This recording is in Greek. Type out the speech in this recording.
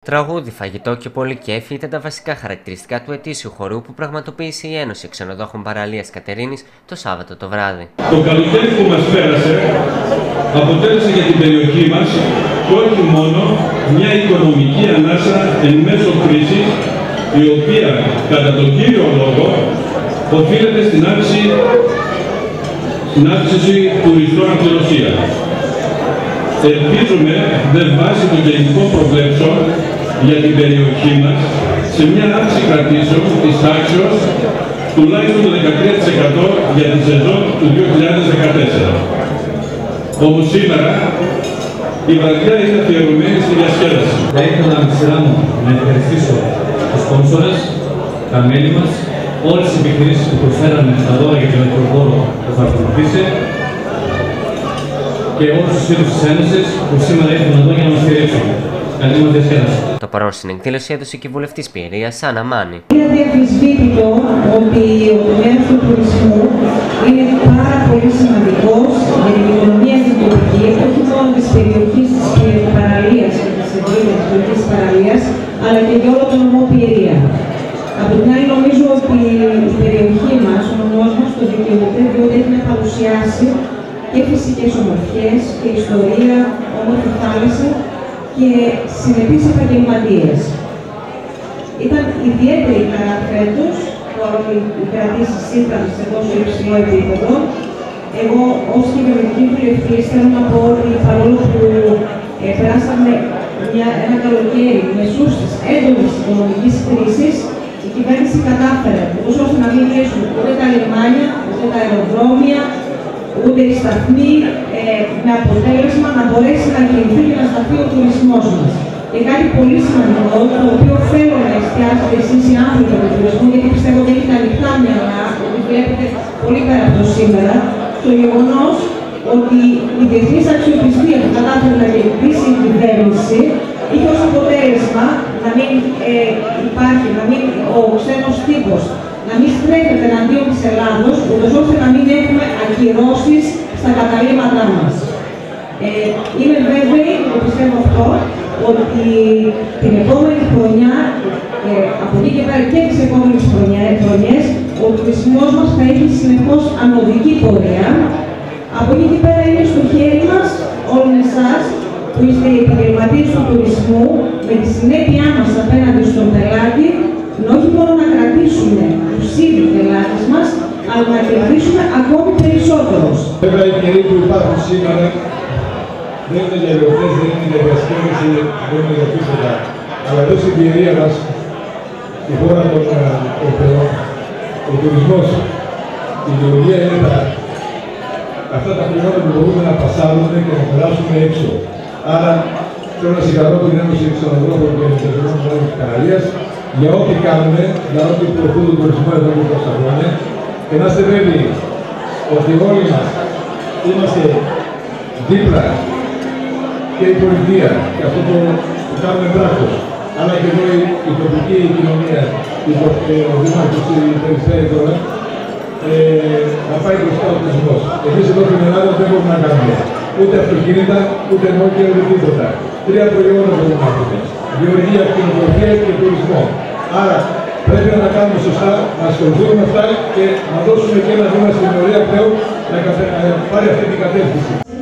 Τραγούδι, φαγητό και πολύ κέφι ήταν τα βασικά χαρακτηριστικά του ετήσιου χορού που πραγματοποίησε η Ένωση Ξενοδόχων Παραλίας Κατερίνης το Σάββατο το βράδυ. Το καλοκαίρι που μας πέρασε αποτέλεσε για την περιοχή μας και όχι μόνο μια οικονομική ανάσα εν μέσω κρίσης, η οποία κατά τον κύριο λόγο οφείλεται στην αύξηση τουριστών από τη Ρωσία. Ελπίζουμε, με βάση των γενικών προβλέψεων για την περιοχή μας, σε μια αύξηση κρατήσεων της τάξεως τουλάχιστον το 13% για τη σεζόν του 2014. Όμως σήμερα η βραδιά είναι αφιερωμένη στη διασκέδαση. Θα ήθελα με τη σειρά μου να ευχαριστήσω τους σπόνσορες, τα μέλη μας, όλες τις επιχειρήσεις που προσφέρανε στα δώρα για τον ηλεκτροχώρο που θα ακολουθήσει και όλους τους φίλους της Ένωσης που σήμερα ήρθαν εδώ για να μας στηρίξουν. Καλή μας διασκέδαση. Το παρόν στην εκδήλωση έδωσε και η βουλευτής Πιερίας, Άννα Μάνη. Είναι αδιαφυσβήτητο ότι ο τομέας του τουρισμού είναι πάρα πολύ σημαντικός για την οικονομία της τοπικής, όχι μόνο της περιοχής της παραλίας και της ευρύτερης περιοχής της παραλίας, αλλά και για όλο τον νομό Πιερία. Από την άλλη, νομίζω ότι η περιοχή μας, ο νομός μας, το δικαιούται, διότι έχει να παρουσιάσει και φυσικές ομορφιές και ιστορία, όμορφη θάλασσα και συνεπείς επαγγελματίες. Ήταν ιδιαίτερη χαρά φέτος, παρόλο οι κρατήσεις ήταν σε τόσο υψηλό επίπεδο. Εγώ, ως κυβερνητική βουλευτής, θέλω να πω ότι παρόλο που περάσαμε ένα καλοκαίρι μεσούς της έντονης οικονομικής κρίσης, η κυβέρνηση κατάφερε ώστε να μην κλείσουν ούτε τα λιμάνια, ούτε τα αεροδρόμια, ούτε οι σταθμοί, με αποτέλεσμα να μπορέσει να κινηθεί και να σταθεί ο τουρισμός μας. Και κάτι πολύ σημαντικό, το οποίο θέλω να εστιάσετε εσείς οι άνθρωποι του τουρισμού, γιατί πιστεύω ότι έχετε ανοιχτά μυαλά, ότι βλέπετε πολύ πέρα από το σήμερα, το γεγονός ότι η διεθνής αξιοπιστία που κατάφερε να κερδίσει η κυβέρνηση είχε ως αποτέλεσμα να μην υπάρχει, ο ξένος τύπος να μην στρέφεται εναντίον της Ελλάδος, ούτως ώστε να μην έχουμε ακυρώσεις στα καταλήμματά μας. Είμαι βέβαιη, το πιστεύω αυτό, ότι την επόμενη χρονιά, από εκεί και πέρα και τις επόμενες χρονιές, ο τουρισμός μας θα έχει συνεχώς ανωδική πορεία. Από εκεί και πέρα είναι στο χέρι μας όλων εσάς, που είστε οι επαγγελματίες του τουρισμού, με τη συνέπειά μας απέναντι στον πελάτη, όχι μόνο να κρατήσουμε τους ίδιους πελάτες μας, αλλά να κερδίσουμε ακόμη περισσότερους. Βέβαια, οι καιροί που υπάρχουν σήμερα δεν είναι για γιορτές, δεν είναι για διασκέδαση, δεν είναι για τίποτα. Αλλά εδώ στην Πιερία μας, η χώρα των Θεών, ο τουρισμός, η γεωργία είναι αυτά τα χρήματα που μπορούμε να πασάρουμε και να περάσουμε έξω. Άρα, θέλω να συγχαρώ την Ένωση Ξενοδόχων και Ελευθερικών της Παραλίας για ό,τι κάνουμε, για ό,τι προωθούν τον τουρισμό εδώ και τόσα χρόνια. Και να είστε βέβαιοι ότι όλοι μας είμαστε δίπλα και η πολιτεία και αυτό που κάνουμε μπράκος, αλλά και εδώ η τοπική κοινωνία, ο Δήμαρχος, η Περιφέρεια τώρα, να πάει μπροστά ο τουρισμός. Εμείς εδώ στην Ελλάδα δεν μπορούμε να κάνουμε ούτε αυτοκίνητα, ούτε νόκια, ούτε τίποτα. Τρία προϊόντα μπορούμε να πούμε. Γεωργία, κτηνοτροφία και τουρισμό. Άρα πρέπει να τα κάνουμε σωστά, να ασχοληθούμε με αυτά και να δώσουμε και ένα βήμα στην πορεία πλέον να πάρει αυτή την κατεύθυνση.